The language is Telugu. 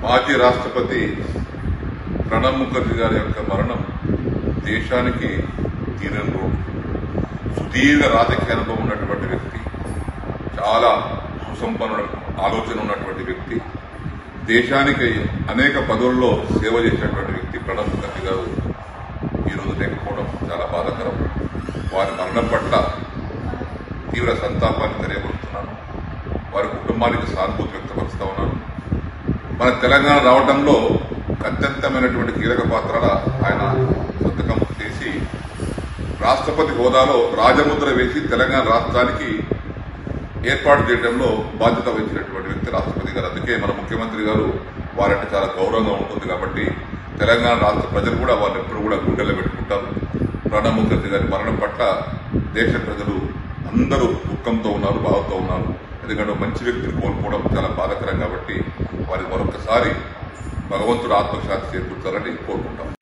మాజీ రాష్ట్రపతి ప్రణబ్ ముఖర్జీ గారి యొక్క మరణం దేశానికి తీరని రోడ్డు. సుదీర్ఘ రాజకీయ అనుభవం ఉన్నటువంటి వ్యక్తి, చాలా సుసంపన్న ఆలోచన ఉన్నటువంటి వ్యక్తి, దేశానికి అనేక పదవుల్లో సేవ చేసినటువంటి వ్యక్తి ప్రణబ్ ముఖర్జీ గారు ఈరోజు లేకపోవడం చాలా బాధాకరం. వారి మరణం పట్ల తీవ్ర సంతాపాన్ని తెలియపరుస్తున్నాను. వారి కుటుంబానికి సానుభూతి వ్యక్తపరుస్తా ఉన్నాను. మన తెలంగాణ రావడంలో అత్యంతమైనటువంటి కీలక పాత్రల ఆయన సంతకం చేసి రాష్ట్రపతి హోదాలో రాజముద్ర వేసి తెలంగాణ రాష్ట్రానికి ఏర్పాటు చేయడంలో బాధ్యత వహించినటువంటి వ్యక్తి రాష్ట్రపతి గారు. అందుకే మన ముఖ్యమంత్రి గారు వారంటే చాలా గౌరవంగా ఉంటుంది కాబట్టి తెలంగాణ రాష్ట్ర ప్రజలు కూడా వారిని ఎప్పుడు కూడా గుండెల్లో పెట్టుకుంటారు. ప్రణబ్ ముఖర్జీ గారి మరణం పట్ల దేశ ప్రజలు అందరూ దుఃఖంతో ఉన్నారు, బాధతో ఉన్నారు. ఎందుకంటే మంచి వ్యక్తిని కోల్పోవడం చాలా బాధాకరం కాబట్టి వారికి మరొకసారి భగవంతుడు ఆత్మశాంతి చేకూర్చాలని కోరుకుంటాం.